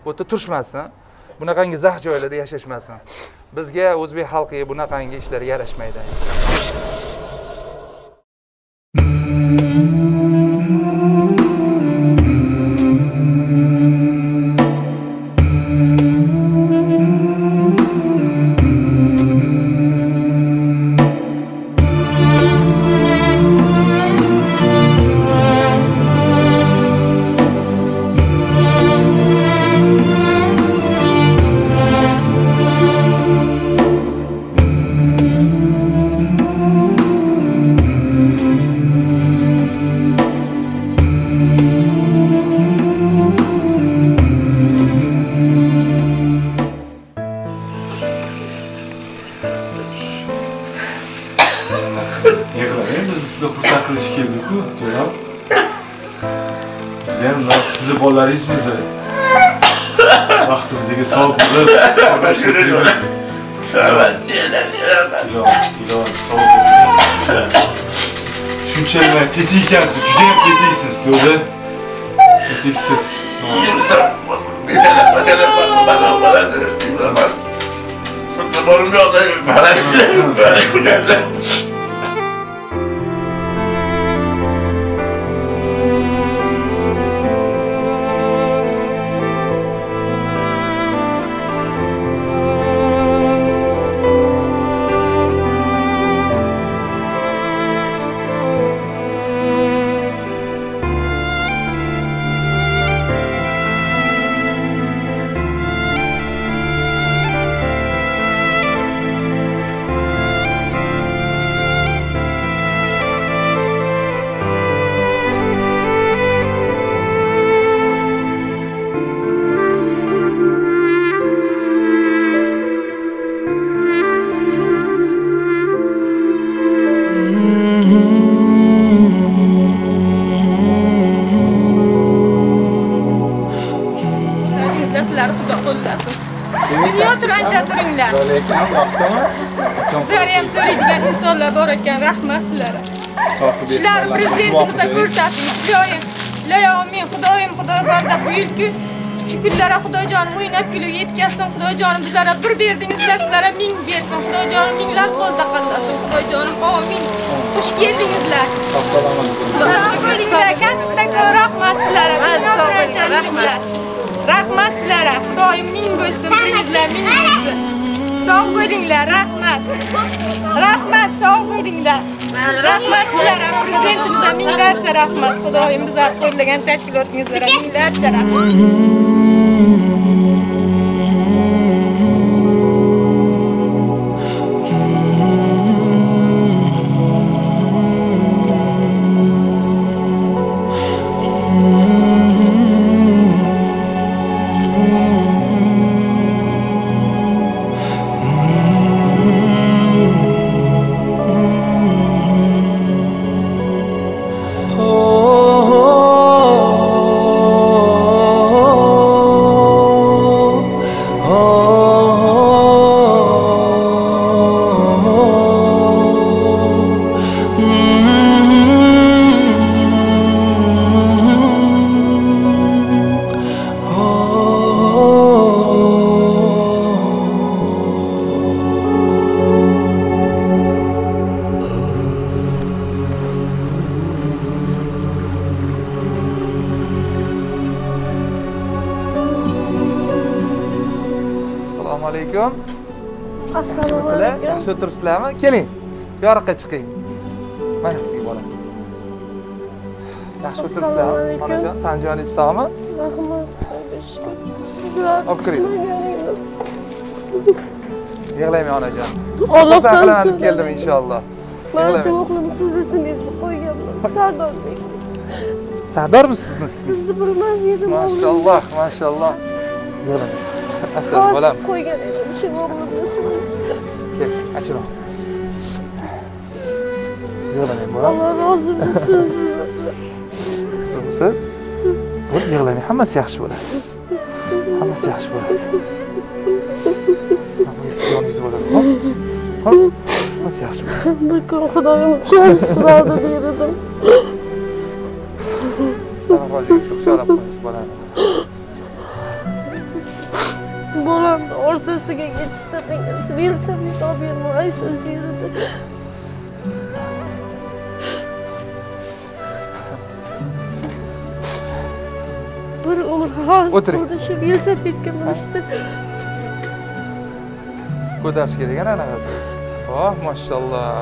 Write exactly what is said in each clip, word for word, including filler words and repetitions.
bu yerda turishmasin. Bunaqangi zax joylarda yashashmasin. Bizga o'zbek xalqiga bunaqangi ishlar yarashmaydi. Sizi bolalarınız bize. Vaxtımızı soğuk bulur. Evet, yener yenemez. Yok, yok, soğuk bulur. Şunçayla tetiğikensiz, cüdeyim tetiğsiz. Yolda tetiksiz. Bir tane, bir tane, bana, bana, bana, Zamanım yok da bana gidelim, böyle gülerler. Dünya turanca turinglar. Sizlar ham so'raydigan insonlar bor ekan, rahmat sizlarga. Sizlar prezidentimizga ko'rsating. Iloyim, iloyim, xudoyim, xudo banda bu yilki shu kunlarga Xudojonim o'ynab kulib yetkazsin. Xudojonim bizlarga bir berdingizlar, sizlarga ming bersin. Xudojonim minglar qo'lda qo'llasin. Xudojonim amin. Xush keldingizlar. Sog' bo'linglar, katta rahmat sizlarga. Dünya turancha turinglar. Rahmat sizlarga. Xudoyim ming bo'lsin, biringizlar ming bo'lsin. Sog' bo'linglar, rahmat. Rahmat, sog' bo'linglar. Rahmat sizlarga, prezidentimizga minglarcha rahmat. Xudoyim bizlar qo'llagan tashkilotingizlarga minglarcha rahmat. Assalomu alaykum. Yaxshi o'tiribsizlarmi? Keling. Yo'riqqa chiqing. Mana sizga bola. Yaxshi o'tiribsizlarmi? Onajon, tan joningiz sog'mi? Rahmat. Sizlar. Olib kiring. Yig'layman onajon. Alloh saqlanib keldim inshaalloh. Mana shu o'g'lim siz ismingizni qo'yganman. Sardorbek. Sardorbisiz? Sizni bilmas edim. Maşallah, maşallah. Yig'lamang. Asal bolam. Qo'ygan edim shu o'g'limni ismini. Kel, açın. Yig'lamang bolam. Allah rozi bo'lsin. Siz? Bu yig'lamang, hammasi yaxshi bo'ladi. Hammasi yaxshi bo'ladi. Hammasi yoningiz bo'ladi. Hop. Hop. Hammasi yaxshi bo'ladi. Bir kun Xudoyim qo'yishtiradi derdim. Tamam, hozir xusholab qo'yamiz bolani. bolamni orzasiga yetishtirdingiz. Velosiped olib bermaysiz yerida. Bir umr havas qildi shu velosipedga minishdi. Ko'tarish kerak ana anaqasi. Oh, mashallah.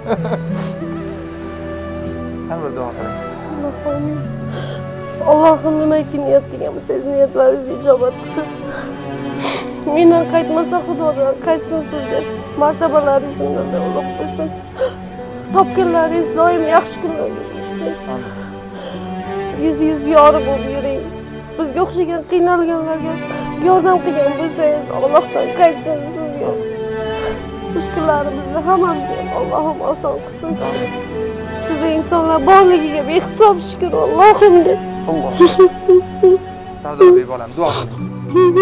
Ana bir duo qiling. Allohim. Allohim nimaki niyat qilgansiz, niyatlaringizni ijobat qilsin. Mendan qaytmasa Xudodan qaytsin sizga. Martabalaringizni ulug' qilsin. Topganlaringiz doim yaxshi kunlarga yetsin. Amin. Yuz yuz yori bo'lib yuring. Bizga o'xshagan qiynalganlarga yordam qilgan bo'lsangiz, Allohdan qaytsin sizga. Mushkullarimizni hammamizni Allohim oson qilsin. Sizga insonlar borligiga behisob shukr Allohim deb. Alloh. Sardor bey bolam, duo qilasiz.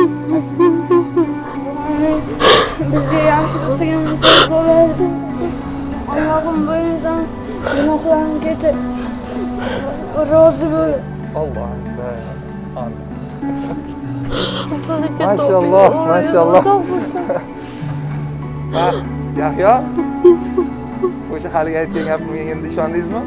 Bizga yaxshilik qilgansiz bo'lasiz. Allohim bu inson gunohlarini kechir. Rozi bo'l. Alloh akbar. Amin. Mashalloh, mashalloh. Ha, Yahyo. O'sha haligi aytgan gapimga endi ishondingizmi?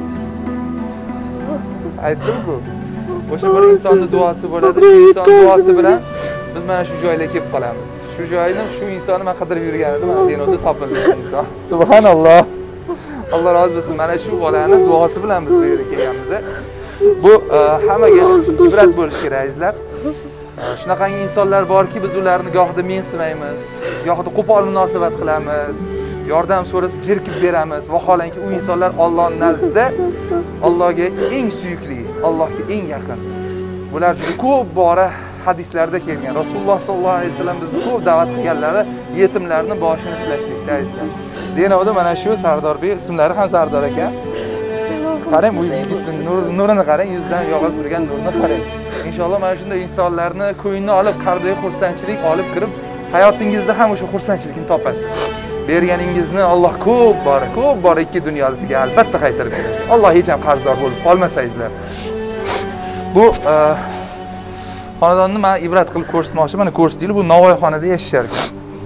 Aytdim-ku. O'sha bir insonning duosi bo'ladi, shu inson duosi bilan biz mana shu joyga kelib qolamiz. Shu joyni, shu insonni men qidirib yurgan edim, mana Denoda topildi inson. Subhanalloh. Alloh rozi bo'lsin. Mana shu bolani duosi bilan biz bu yerga kelganmiz. Bu hammaga ibrat bo'lishi kerak, azizlar. Shunaqangi insonlar borki, biz ularni gohida mensimaymiz, gohida qo'pol munosabat qilamiz, yordam so'rasa jerkib beramiz. Vaholanki u insonlar Alloh nazdida Allohga eng suyukli, Allohga eng yaqin. Bular juda ko'p bora hadislarda kelgan. Rasululloh sollallohu alayhi vasallam bizni ko'p da'vat qilganlari yetimlarning boshini silashlikda, azizlar. Denovda mana shu Sardor bey, ismlari ham Sardor ekan. Qarang, bu yigitning nurini qarang, yuzidan yog'ilib turgan nurni qarang. Inshaalloh mana shunday insonlarni ko'ngilni olib, qalbiga xursandchilik olib kirib, hayotingizda ham o'sha xursandchilikni topasiz. Berganingizni Alloh ko'p bor, ko'p bor ikki dunyolisiga albatta qaytarib beradi. Alloh hech ham qarzdor bo'lib qolmasangizlar. Bu xonadonni men ibrat qilib ko'rsatmoqchi. Mana ko'rsataylik, bu Navoiyxonada yashashar ekan.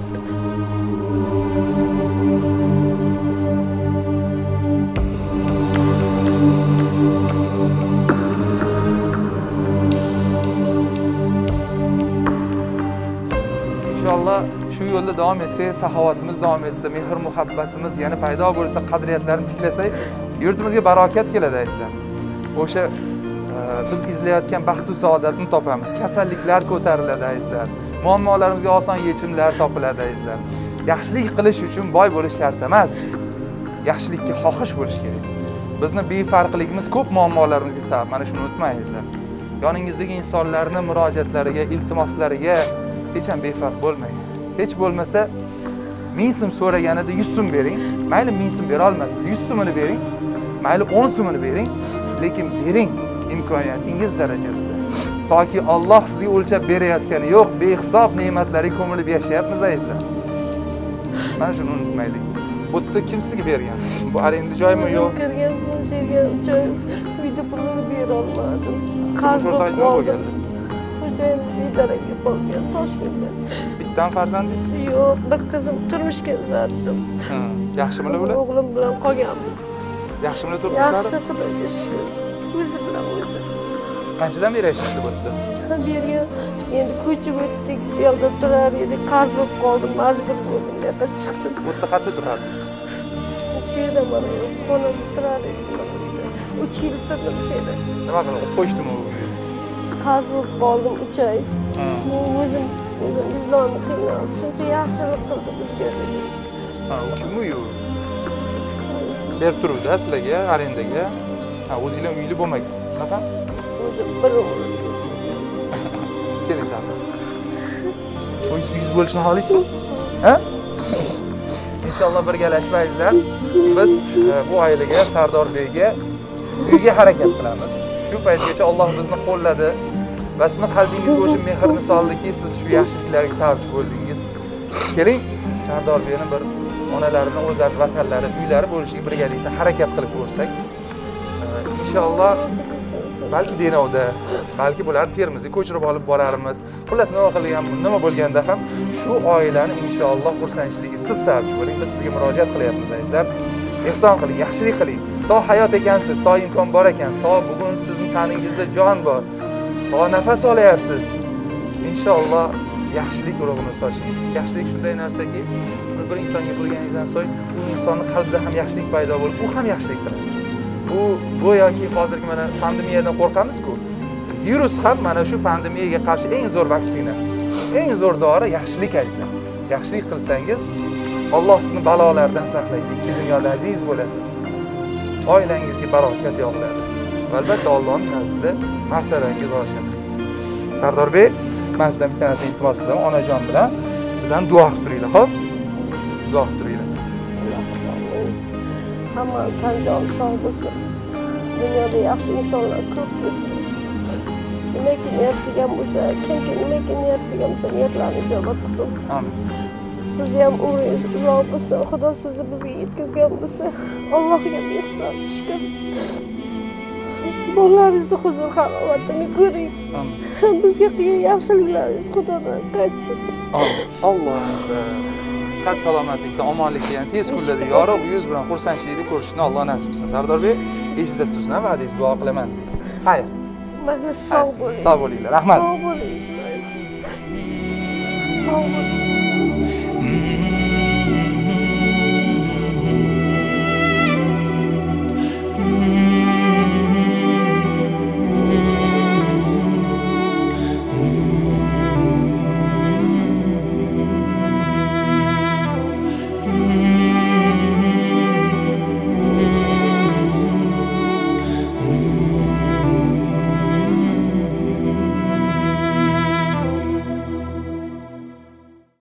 İnşallah shu yo'lda davom etsak, saxovatimiz davom etsa, mehr muhabbatimiz yana paydo bo'lsa, qadriyatlarni tiklasak, yurtimizga barokat keladi, azizlar. O'sha biz izlayotgan baxt va saodatni topamiz. Kasalliklar ko'tariladi, azizlar. Muammolarimizga oson yechimlar topiladi, azizlar. Yaxshilik qilish uchun boy bo'lish shart emas. Yaxshilikka xohish bo'lish kerak. Bizni befarqligimiz ko'p muammolarimizga sabab. Mana shuni unutmangizlar. Yoningizdagi insonlarning murojaatlariga, iltimoslariga hech ham befarq bo'lmang. Hech bo'lmasa ming so'm so'raganida yuz so'm bering. Mayli ming so'm bera olmassiz, yuz so'mini bering. Mayli o'n so'mini bering, lekin bering imkoniyatingiz darajasida. Toki Alloh sizga o'lchab berayotgani yo'q, behisob ne'matlarga ko'milib yashayapmiz, azizlar. Mana shuni unutmaylik. Bu yerda kim sizga bergan? Bu arenda joymi yo'q? Kirgan joyga joy uyda pulni bera olmadim. Qarz bo'lgan. Xo'jayin idaraga borgan Toshkentga. Bittan farzandingiz? Yo'q, bir qizim turmushga uzatdim. Ha, yaxshimi ular? O'g'lim bilan qolganmiz. Yaxshimi turmushlari? Yaxshi, Xudoga shukr. O'zi bilan o'zi. Qanchadan beri yashaysiz bu yerda? Bu yerga endi ko'chib o'tdik, bu yerda turar edik, qarz bo'lib qoldim, majbur bo'ldim, bu yerga chiqdim. Bu yerda qayerda turardingiz? Shu yerda mana xonada turar edik. uch yil turdim shu yerda. Nima qilib qo'yshdimi u? Qarz bo'lib qoldim uch oy. Men o'zim o'zim izlonni qiynab, shuncha yaxshilik qildi bizga. Ha, u kim u? Berib turibdi sizlarga, arendaga. Ha, o'zingizlar uyli bo'lmagan. Qanaqa? O'zim bir o'g'lim. Keling zaxir. Yuz bo'lishni xohlaysizmi? Ha? Inshaalloh birgalashmaysizlar. Biz bu oilaga, Sardor beyga uyga harakat qilamiz. Shu paytgacha Alloh bizni qo'lladi va sizning qalbingizga o'sha mehrni soldiki, siz shu yaxshiliklarga sababchi bo'ldingiz. Keling, Sardor beyni bir onalarini, o'zlarining vatanlari, uylari bo'lishiga birgalikda harakat qilib ko'rsak. Inshaalloh balki Denovda, balki bular Termizga ko'chirib olib borarmiz. Xullas nima qilgan, nima bo'lganda ham shu oilani inshaalloh xursandchiligi siz sababchi bo'ling. Biz sizga murojaat qilyapmiz azizlar. Ehson qiling, yaxshilik qiling. To hayot ekansiz, to imkon bor ekan, to bugun sizning taningizda jon bor. To nafas olyapsiz. Inshaalloh yaxshilik urug'ini soching. Yaxshilik shunday narsaki, bir insonga qilganingizdan so'ng u insonning qalbida ham yaxshilik paydo bo'lib, u ham yaxshilik qiladi. Bu go'yoki hozirgi mana pandemiyadan qo'rqamiz-ku. Virus ham mana shu pandemiyaga qarshi eng zo'r vaksina. Eng zo'r dori yaxshilik ajda. Yaxshilik qilsangiz, Alloh sizni balolardan saqlaydi. Ikki dunyoda aziz bo'lasiz. Oilangizga barokat yog'iladi. Va albatta Allohning nazdida martabangiz oshadi. Sardorbek, men sizdan bitta narsa iltimos qilaman, onajon bilan bizdan duo qilib turinglar, xo'p? Duo qilib turinglar. Hamma tan jon sog' bo'lsin. Dunyoda yaxshi insonlar ko'p bo'lsin. Nimaki niyat qilgan bo'lsa, kimki nimaki niyat qilgan bo'lsa, niyatlarini ijobat qilsin. Amin. Sizni ham umringiz uzoq bo'lsin. Xudo sizni bizga yetkazgan bo'lsa, Allohga ehson shukr. Bolalaringizni huzur halovatini ko'ring. Amin. Bizga qilgan yaxshiliklaringiz Xudodan qaytsin. Amin. Allohning sihat salomatlikda, omonlikda, yani tez kunlarda yorug' yuz bilan xursandchilikni ko'rishni Alloh nasib qilsin. Sardorbek, esingizda tutsin, va'dangiz duo qilaman deysiz. Xayr. Mana sog' bo'ling. Sog' bo'linglar. Rahmat. Sog' bo'ling. Sog' bo'ling.